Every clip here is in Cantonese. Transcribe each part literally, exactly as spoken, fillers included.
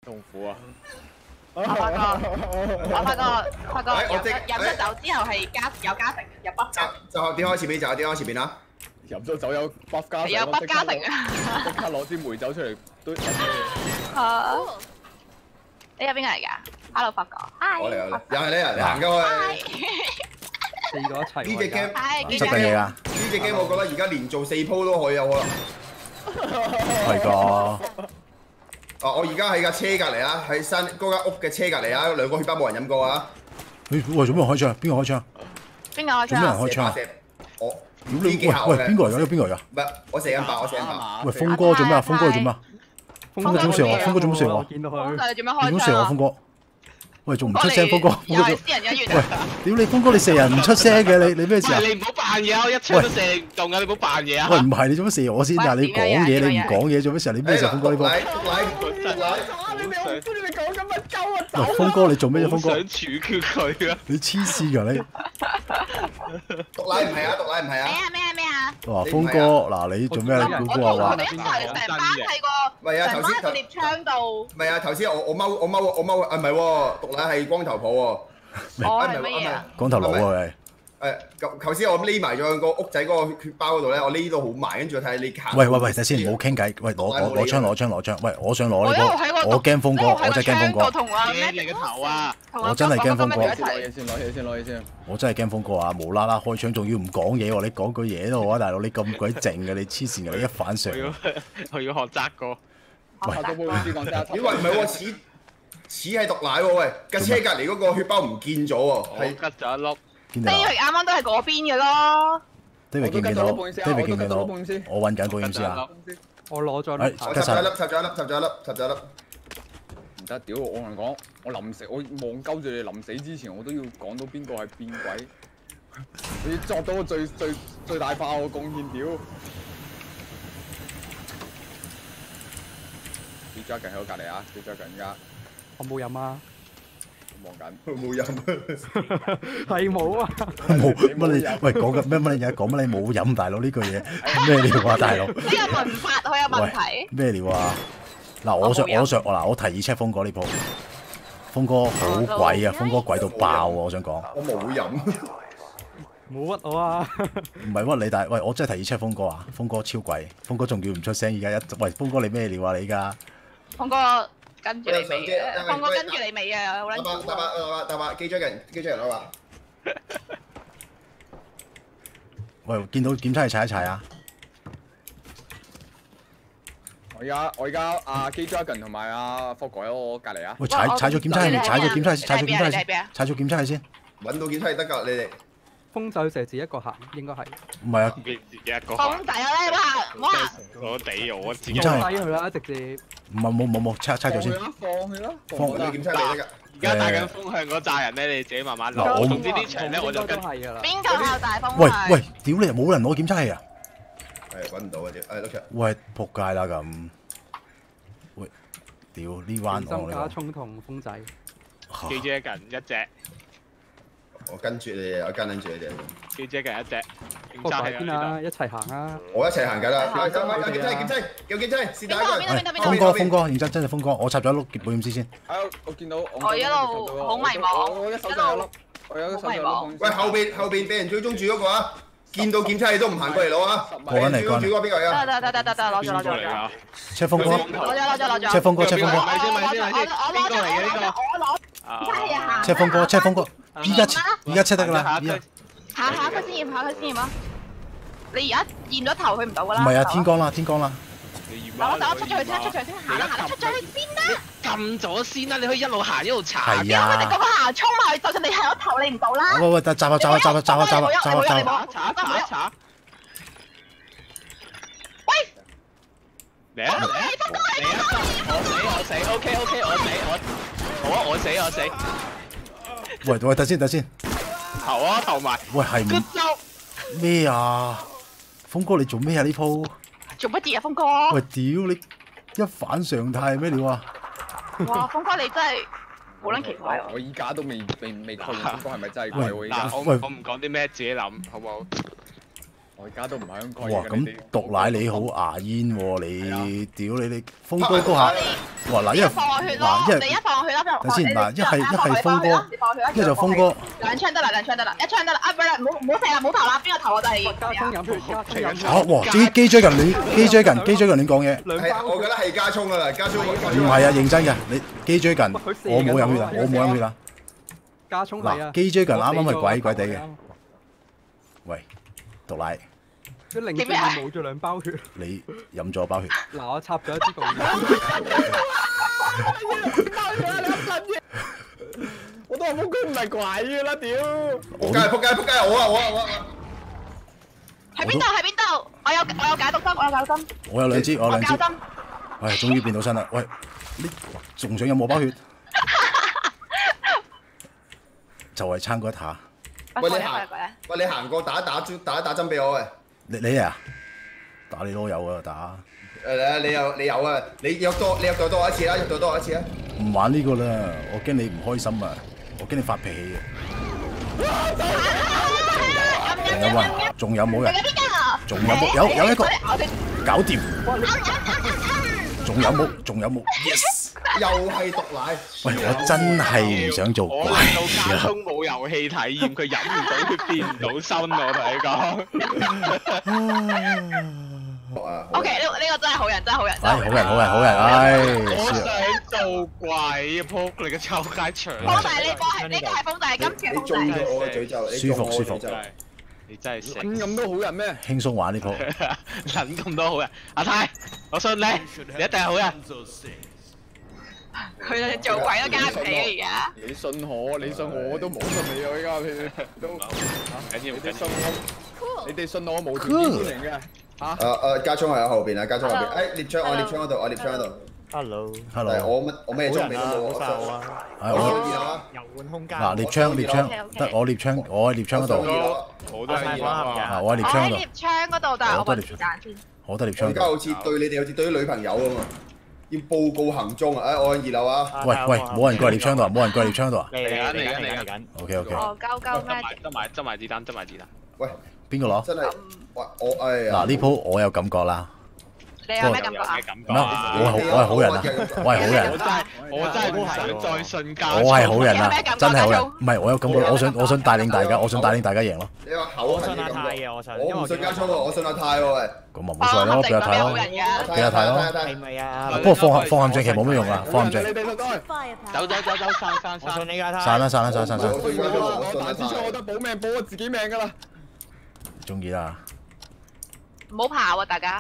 痛苦啊！ 我發覺，我發覺，發覺飲飲咗酒之後係加有加成，有 buff 加。 就後點開始邊？就後點開始邊啊？ 飲咗酒有 buff 加成， 有 buff 加成啊！ 即刻攞支梅酒出嚟都飲咗。 好，你係邊個嚟㗎 ？Hello，發哥。 我嚟我嚟，又係你啊！你行過去。 四個一齊。 呢隻 game 係執緊嘢啊！ 呢隻 game 我覺得而家連做四鋪都可以有可能。 係㗎。 啊！我而家喺架車隔離啊，喺山嗰間屋嘅車隔離啊，兩個血包冇人飲過啊！ 喂喂，做咩人開槍？邊個開槍？ 邊個開槍？ 做咩人開槍？ 我屌你！喂喂，邊個嚟㗎？呢個邊個嚟㗎？ 唔係，我射緊爆，我射緊爆。 喂，峰哥做咩啊？峰哥做咩啊？峰哥做咩射我？峰哥做咩射我？ 見到佢。 峰哥你做咩開槍？ 點射我？峰哥？喂，仲唔出聲？峰哥，峰哥做。 私人恩怨。 喂，屌你，峰哥你射人唔出聲嘅，你你咩事啊？ 你唔好扮嘢啊！我一槍都射你唔中啊！你唔好扮嘢啊！ 喂，唔係你做乜射我先？但係你講嘢，你唔講嘢做咩事啊？你咩事？峰哥呢波？ 毒奶毒奶毒奶。 你哋我唔知你哋講緊乜鳩啊！ 喂，峰哥你做咩啫？峰哥， 想處決佢啊！ 你黐線㗎你！ 毒奶唔係啊，毒奶唔係咩啊。 啊咩啊咩啊！ 哇，峰哥嗱你做咩啊？你估估我話？ 我哋一齊成班喺個成班喺獵槍度。 唔係啊，頭先我我踎我踎我踎啊，唔係喎，毒奶係光頭婆喎。 我係乜嘢啊？ 光頭佬啊喂！ 誒，頭頭先我匿埋咗個屋仔嗰個血包嗰度咧，我匿到好埋，跟住睇你行。 喂喂喂，等先，唔好傾偈。喂，攞攞攞槍攞槍攞槍。喂，我想攞呢個，我驚峰哥，我真係驚峰哥。 驚你個頭啊！ 我真係驚峰哥。 攞嘢先，攞嘢先，攞嘢先。 我真係驚峰哥啊！無啦啦開槍，仲要唔講嘢喎？你講句嘢都好啊，大佬！你咁鬼靜嘅，你黐線嘅，你一反常。 我要我要學揸歌。 喂， 都冇知講揸。 咦？喂，唔係喎，似似係毒奶喎，喂！架車隔離嗰個血包唔見咗喎，係吉咗一粒。 見到啊 David 啱啱都係嗰邊嘅咯。 ？David 見唔見到？David 見唔見到？我揾緊保險師啊！ 我攞咗哎粒。 我插咗一粒，插咗一粒，插咗一粒，插咗一粒。 唔得，屌！我同你講，我臨死，我望鳩住你臨死之前，我都要講到邊個係變鬼。你要作到個最最最大化嘅貢獻，屌！你 Dragon 喺我隔離啊！你 Dragon 而家我冇飲啊。 望緊。 冇飲。 係冇啊。 冇乜你喂講緊咩乜你而家講乜你冇飲大佬呢句嘢咩料啊大佬？ 呢個文法好有問題。 咩料啊？嗱，我想我想嗱，我提議 check 峰哥呢鋪。峰哥好鬼啊！峰哥鬼到爆啊！我想講。 我冇飲。 冇屈我啊！ 唔係屈你，但係喂，我真係提議 check 峰哥啊！峰哥超鬼，峰哥仲要唔出聲，而家一喂峰哥你咩料啊你而家？ 峰哥跟住你尾嘅，峰哥跟住你尾啊！好撚打把打把打把打把機張人機張人攞把。 喂，見到檢測係踩一踩啊！ 我而家我而家阿 G Dragon 同埋阿 Fog 喺我隔離啊！ 喂，踩踩咗檢測係，踩咗檢測係，踩咗檢測係，踩咗檢測係先。 揾到檢測係得㗎，你哋。 風仔射自己一個行，應該係。 唔係啊， 自己一個。 峰仔啊咧，哇哇！ 我地我自己。 檢測係。 低佢啦，直接。 唔係冇冇冇，測測咗先。 放佢啦， 放揾到檢測嚟得㗎。 而家帶緊風向嗰扎人咧，你自己慢慢嗱我攞。總之呢場咧我就跟。 係㗎啦。 邊個靠大風？ 喂喂，屌你冇人攞檢測器啊！ 係揾唔到嘅啫，誒，碌場。 喂，仆街啦咁。喂，屌呢彎我心加呢衝同風仔。 個。 G Dragon 一隻我跟住你哋，我跟緊住你哋。 ，G Dragon 一隻。 個喺邊啊？一齊行啊！ 我一齊行緊啦。有檢測，檢測，有檢測，是但一個人。 峰哥，峰哥，認真真係峰哥，我插咗一碌保險絲先。 啊！我見到我一路好迷茫， 我一手就有粒，我有一手就有粒。 喂，後邊後邊俾人追蹤住嗰個啊！見到檢測你都唔行過嚟攞啊！ 過緊嚟過緊嚟追蹤住嗰個邊個嚟啊？ 得得得得得，攞咗攞咗攞咗。 check 峰哥攞咗攞咗攞咗。 ，check 峰哥，check 峰哥咪先咪先咪先，邊個嚟嘅呢個？ 我攞。真係啊！ ，check 峰哥，check 峰哥，依家依家 check 得㗎啦，依家。 下下佢先驗，下佢先驗啊！你而家驗咗頭，佢唔到㗎啦。 唔係啊，天光啦，天光啦。 嗱，我走出咗去先，出咗去先，行啦行啦，出咗去先啦。 撳咗先啦，你可以一路行一路查。 係佢哋啊。 個個行衝埋去，就算你係有頭，你唔到啦。 喂喂，但閘啊閘啊閘啊閘啊閘啊閘啊閘啊！ 查查查。 喂！ 嚟啊嚟啊嚟啊！我死我死，OK OK，我死我，好啊我死我死。 喂喂，等先等先。 投啊投埋。 喂係唔咩啊？峰哥你做咩啊呢鋪？ 做乜嘢啊，峰哥？ 喂屌你一反常態咩料啊？ 哇，峰哥你真係好撚奇怪喎！ 我依家都未未未確認峰哥係咪真係鬼喎依家。 喂我唔講啲咩，自己諗好唔好？ 我而家都唔係香港。 哇！咁毒奶你好牙煙喎，你屌你你峰哥嗰下，哇嗱，因為放我血咯， 嗱，因為你一放我血啦， 等先嗱，一係一係峰哥，一係就峰哥， 兩槍得啦，兩槍得啦，一槍得啦，啊唔係唔好唔好射啦，唔好投啦，邊個投我就係加葱飲血，加葱飲血。 嚇哇！基基追近亂，基追近，基追近亂講嘢。 係，我覺得係加葱噶啦，加葱。 唔係啊，認真嘅，你基追近，我冇飲血啊，我冇飲血啊。 加葱係啊。 嗱，基追近啱啱係鬼鬼地嘅。喂，毒奶。 佢令到你冇咗兩包血。 你飲咗包血。 嗱，我插咗一支毒藥。 我都話峰哥唔係鬼嘅啦，屌！ 仆街仆街仆街！我啊我啊我啊！ 喺邊度？喺邊度？我有我有解毒針，我有解毒針。 我有兩支，我有兩支。 教針。 唉，終於變到身啦！喂，你仲想飲我包血？就係撐嗰一下。 喂，你行，喂，你行過打一打針，打一打針俾我喂。 你你啊，打你都有啊打。 誒你有你有啊，你約多你約多多我一次啦，約多多我一次啊。 唔玩呢個啦，我驚你唔開心啊，我驚你發脾氣啊。仲有冇？仲有冇人？仲有冇？有有一個搞掂。仲有冇？仲有冇 ？Yes！ 又係毒奶。 喂，我真係唔想做鬼啊！ 我到家中冇遊戲體驗，佢飲唔到，佢變唔到身，我同你講。 O K，呢呢個真係好人，真係好人。 唉，好人，好人，好人，唉！ 我想做鬼啊！撲你個臭街場！ 風仔呢波係呢個係風仔，今次係風仔。 你中咗我嘅詛咒， 舒服舒服。 你真係死咁都好人咩？ 輕鬆玩呢鋪， 撚咁多好人。阿泰，我信你，你一定係好人。 佢哋做鬼都加皮啊！而家。 你信我，你信我都冇信你啊！依家都緊要你哋信我，你哋信我無條件歡迎嘅。嚇！ 誒誒，加葱喺後邊啊，加葱後邊。誒，獵槍我獵槍嗰度，我獵槍嗰度。 Hello，Hello。 我乜我咩裝備都冇，我好啊。 係我。 遊玩空間。 嗱，獵槍獵槍，得我獵槍，我喺獵槍嗰度。 我都係啊！我喺獵槍嗰度。 我喺獵槍嗰度，但係我揾時間先。 我得獵槍。 而家好似對你哋好似對啲女朋友咁嘛，要報告行蹤啊！誒，我喺二樓啊。 喂喂，冇人過嚟獵槍度啊！冇人過嚟獵槍度啊！ 嚟緊嚟緊嚟緊。 OK OK。 哦，鳩鳩咩？ 執埋執埋子彈，執埋子彈。 喂， 邊個攞？ 真係，喂我哎呀！ 嗱呢鋪我有感覺啦。 你有咩感覺啊？ 唔係，我係我係好人啊！我係好人。 我真係我真係唔想再信教。 我係好人啊！真係好人。唔係，我有感覺，我想我想帶領大家，我想帶領大家贏咯。 你話口我信阿泰嘅，我信。 我唔信加葱喎，我信阿泰喎喂。 咁啊冇所謂咯，俾阿泰咯，俾阿泰咯。 係咪啊？ 不過放放陷阱其實冇乜用啊，放陷阱。 走走走走，散散散。 我信你㗎，泰。 散啦散啦散散散。 我大師兄，我得保命保我自己命㗎啦。 中意啦。 唔好跑啊！大家。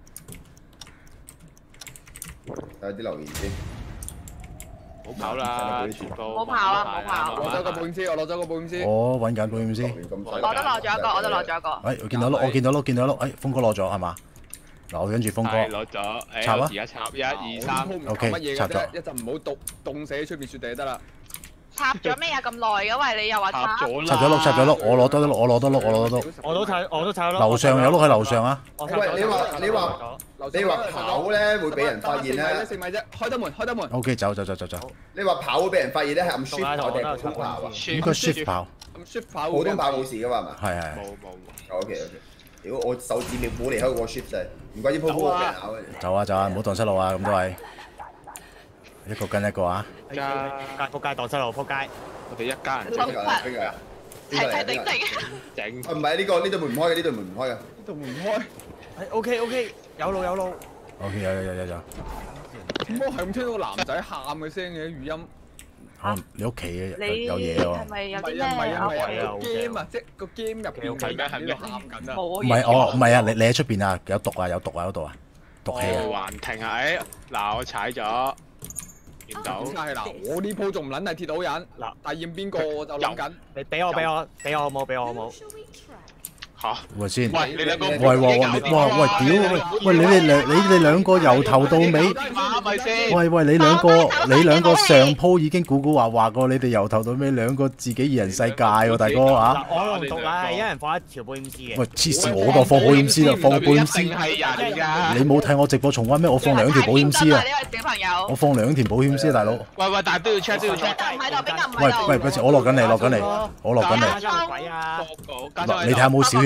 睇啲留言先。 唔好跑啦，全部。 唔好跑啊！唔好跑。 攞咗個保險師，我攞咗個保險師。 我揾緊保險師。 我都攞咗一個，我都攞咗一個。 哎，我見到碌，我見到碌，見到碌，哎，峰哥攞咗係嘛？嗱，我跟住峰哥。 攞咗。插啊！而家插一二三。 O K，插咗。 一陣唔好凍凍死喺出邊雪地就得啦。 插咗咩啊？咁耐嘅，喂，你又話插？ 插咗碌，插咗碌，我攞多碌，我攞多碌，我攞多碌。 我都睇，我都睇咯。 樓上有碌喺樓上啊！ 喂，你話你話你話跑咧會俾人發現咧？ 四米啫，開得門，開得門。 O K，走走走走走。 你話跑會俾人發現咧，係暗 shift 跑定係普通跑啊？ 應該 shift 跑。 咁 shift 跑。 普通跑冇事噶嘛？係嘛？ 係係。 冇冇冇。 O K O K。屌我手指尾冇離開個 shift 就係，唔怪之鋪鋪俾人咬嘅。 走啊走啊，唔好蕩失路啊！咁都係一個跟一個啊！ 仆街仆街蕩失路，仆街。 我哋一家人邊個啊？邊個啊？ 齊齊整整。 整。 啊唔係呢個呢度門唔開嘅，呢度門唔開嘅。 呢度門唔開。 係 OK OK，有路有路。 O K 有有有有有。 點解係咁聽到男仔喊嘅聲嘅語音？ 可能你屋企有嘢喎。 係咪有啲唔係啊唔係啊唔係啊！ 有個 game 啊，即係個 game 入邊係咩係咩喊緊啊？ 冇。 唔係我唔係啊！你你喺出邊啊？有毒啊有毒啊嗰度啊！毒氣啊！ 橫停啊！誒嗱，我踩咗。見到， 係嗱，我呢鋪仲唔撚係鐵島人嗱，但係驗邊個我就諗緊。 你俾我俾我俾我好冇？俾我好冇？ 嚇！ 喂先， 喂你兩個， 喂喂喂，哇喂屌喂喂你哋兩你哋兩個由頭到尾， 咪先？ 喂喂你兩個你兩個上鋪已經估估話話過，你哋由頭到尾兩個自己二人世界喎，大哥嚇！ 我同毒奶係一人放一條保險絲嘅。 喂黐線，我個放保險絲啦，放保險絲。 係人㗎。 你冇睇我直播重溫咩？我放兩條保險絲啊！ 呢位小朋友。 我放兩條保險絲啊，大佬。 喂喂，但係都要 check 都要 check。 唔喺度，邊個唔喂喺度？ 喂，不如我落緊嚟，落緊嚟，我落緊嚟。 鬼啊！ 你睇下冇小血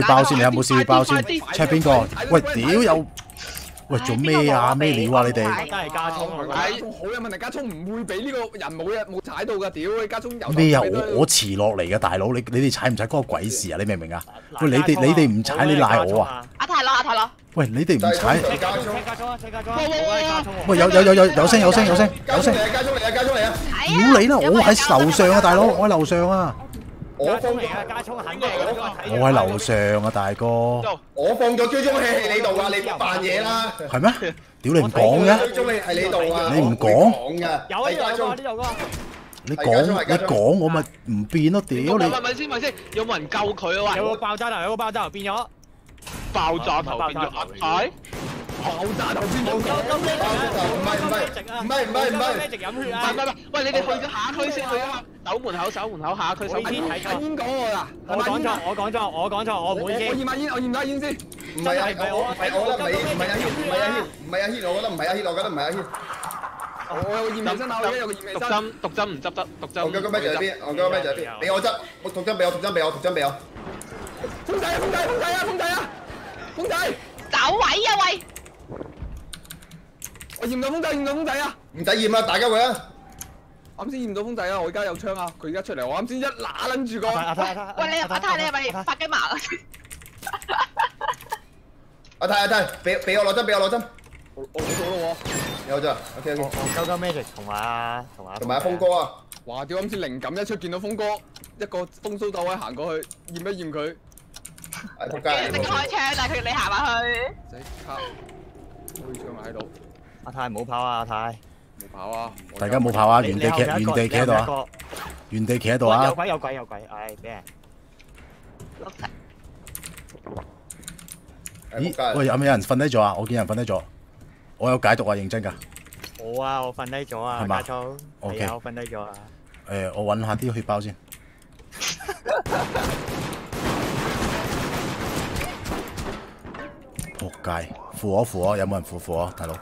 包先？你有冇試血包先 ？check 邊個？喂，屌有！喂，做咩啊？咩料啊？你哋？ 都係加葱啊！ 加葱好有問題，加葱唔會俾呢個人冇嘢冇踩到㗎，屌你加葱有咩啊？我我遲落嚟嘅大佬，你你哋踩唔踩嗰個鬼事啊？你明唔明啊？喂，你哋你哋唔踩，你賴我啊！ 阿泰攞阿泰攞。 喂，你哋唔踩？ 加葱， 加葱啊！加葱啊！ 喂，有有有有有聲有聲有聲有聲！ 加葱嚟啊！加葱嚟啊！ 屌你啦！我喺樓上啊，大佬，我喺樓上啊！ 我放嚟啊！加葱肯定我喺樓上啊，大哥。 我放咗追蹤器喺你度啊！你扮嘢啦！ 係咩？屌你唔講嘅？ 追蹤器喺你度啊！ 你唔講？ 講㗎。 有啊有啊呢度個。 你講你講我咪唔變咯，屌你！ 咪咪先咪先，有冇人救佢啊？喂！ 有個爆炸頭，有個爆炸頭變咗。 爆炸頭變咗阿泰。 爆炸頭變咗。 唔係唔係唔係唔係唔係。 直飲血啊！ 唔係唔係，喂！你哋去咗下區先去啊！守門口守門口下區守門口。 阿煙講我啦， 我講錯我講錯我講錯我唔會我先。 驗下煙，我驗下煙先。 唔係啊，我我我覺得唔係唔係阿軒，唔係阿軒，唔係阿軒，我覺得唔係阿軒，我覺得唔係阿軒。 我有個驗味身啊，我而家有個驗味身。 毒針毒針唔執得，毒針。 我嗰個咩就喺邊？我嗰個咩就喺邊？俾我執，我毒針俾我，毒針俾我，毒針俾我。 風仔啊，風仔，風仔啊，風仔啊，風仔。 走位啊喂！ 我驗到風仔，驗到風仔啊！ 唔使驗啊，大家會啊！ 啱先驗到風仔啊！我而家有槍啊！佢而家出嚟，我啱先一揦撚住個。 阿泰阿泰。 喂你阿泰你係咪發雞盲啊？ 阿泰阿泰，俾俾我攞針，俾我攞針。 我我攞到咯喎。 有咋 ？OK OK。 我鳩鳩 magic 同埋阿同埋同埋阿峰哥啊！ 哇！屌啱先靈感一出，見到風哥一個風騷鬥位行過去驗一驗佢。 係仆街。 即刻開槍，但係佢你行埋去。 即刻開槍埋喺度。 阿泰唔好跑啊！阿泰。 冇跑啊！ 大家冇跑啊！原地企原地企喺度啊！原地企喺度啊！ 有鬼有鬼有鬼！唉，俾人。 咦？喂，有冇人瞓低咗啊？我見人瞓低咗。我有解毒啊，認真㗎。 冇啊，我瞓低咗啊，加粗。係啊，我瞓低咗啊。 誒，我揾下啲血包先。仆街！扶我扶我，有冇人扶扶我，大佬？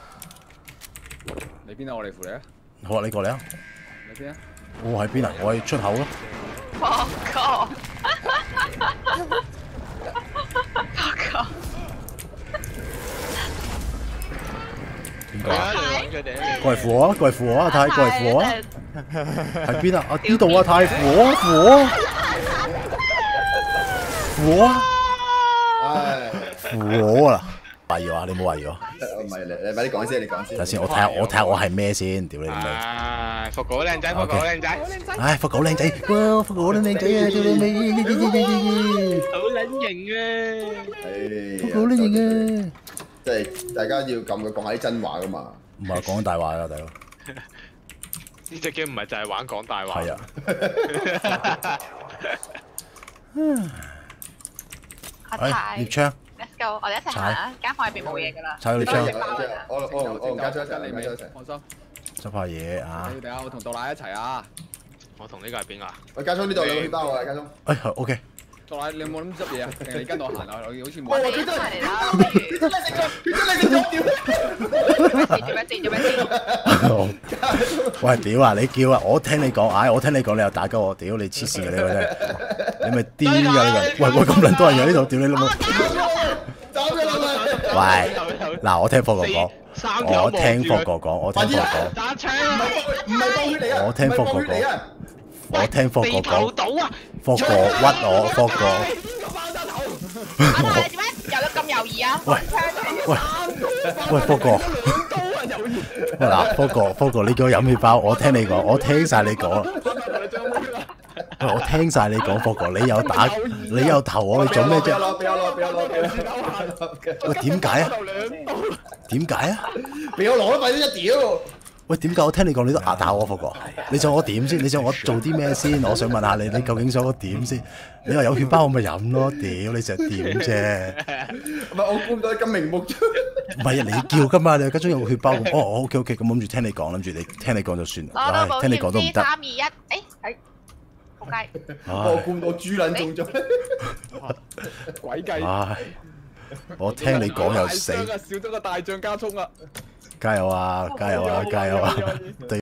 你邊啊？我嚟扶你啊！ 好啊，你過嚟啊！ 你邊啊？ 我喺邊啊？我喺出口咯。 放哥，放哥。 邊個啊？過嚟扶我啊！過嚟扶我啊！泰，過嚟扶我啊！喺邊啊？啊呢度啊！泰，扶我扶我扶我啊！ 唉， 扶我啊！懷疑我，你冇懷疑我。 唔係你你快啲講先，你講先。 等先，我睇下我睇下我係咩先？屌你老味！ 啊，福哥靚仔，福哥靚仔。 唉，福哥靚仔，哇，福哥好靚仔啊！屌你味！ 好撚型啊！ 福哥好靚型啊！ 即係大家要撳佢講下啲真話噶嘛。 唔係講大話啊，大佬。 呢隻 game 唔係就係玩講大話。 係啊。 阿泰。 獵槍。 Let's go，我哋一齊行啊！間房入邊冇嘢㗎啦。 踩獵槍。 我我我我同家長一齊，你咪一齊。 放心。 執下嘢啊！ 你哋啊，我同杜奶一齊啊！ 我同呢個係邊個啊？ 喂，家聰呢度有個血包啊，家聰。 哎，OK。 杜奶，你有冇諗執嘢啊？定係你跟我行落去？好似冇。 我哋一齊嚟啦，不如。 真係食咗，真係食咗屌！ 做咩事？做咩事？做咩事？ 喂，屌啊！你叫啊！我聽你講，唉，我聽你講，你又打鳩我，屌你黐線嘅你個真係，你咪癲㗎呢個！喂喂，咁撚多人喺呢度，屌你老母！ 走咗啦咪！ 喂，嗱，我聽霍哥講，我聽霍哥講，我聽霍哥講， 打槍唔係暴血嚟啊！ 我聽霍哥講，我聽霍哥地頭講， 島啊！ 霍哥屈我，霍哥。 阿泰你點解又有咁猶豫啊？ 喂喂喂，霍哥，喂嗱，霍哥，霍哥，你叫我飲血包，我聽你講，我聽晒你講。喂，我聽晒你講，霍哥，你有打，你有投我，你做咩啫？ 俾我攞，俾我攞，俾我攞。 喂，點解啊？點解啊？ 俾我攞都快啲一屌！ 喂，點解我聽你講你都壓打我，霍哥？你想我點先？你想我做啲咩先？我想問下你，你究竟想我點先？你話有血包我咪飲咯，屌你想點啫？ 唔係我估唔到你咁明目張。 唔係啊，你叫噶嘛？你家中有個血包咁，哦，OK OK，咁諗住聽你講，諗住你聽你講就算。唉，聽你講都唔得。 三二一，誒，係，仆街。 我估唔到豬撚中咗。 鬼計。 唉，我聽你講又死。 少咗個大將加葱啊！ 加油啊！加油啊！加油啊！對。